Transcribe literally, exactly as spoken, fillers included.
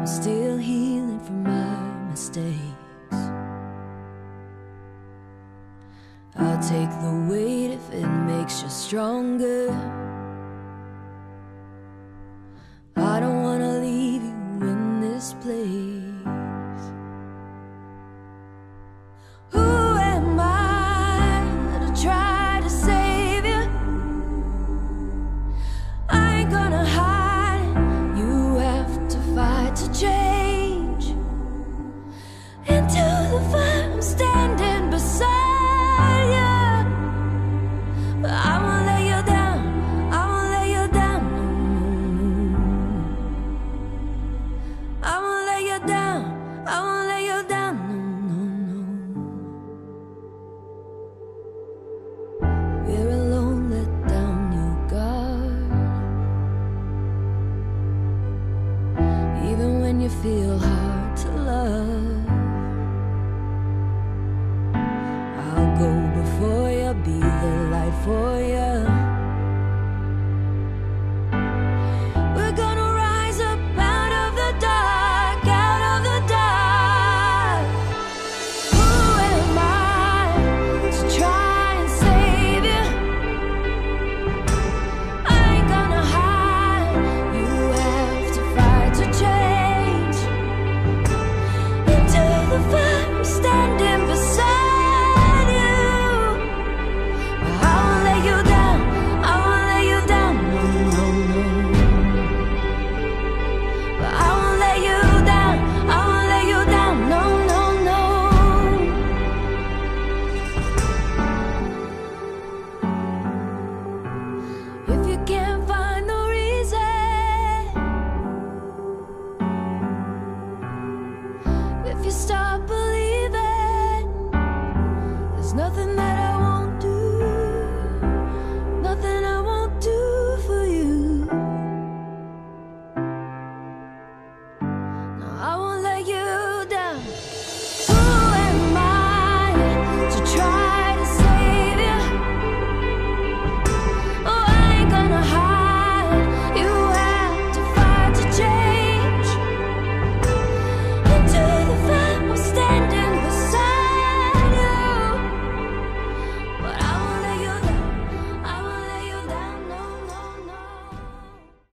I'm still healing from my mistakes. I'll take the weight if it makes you stronger. I don't wanna leave you in this place. Who am I to try to save you? I ain't gonna hide it. You have to fight to change. Into the fire, I'm standing beside you. But I won't let you down, I won't let you down, no, no. I won't let you down, I won't let you down, no, no, no. We're alone, let down your guard. Even when you feel hard to love,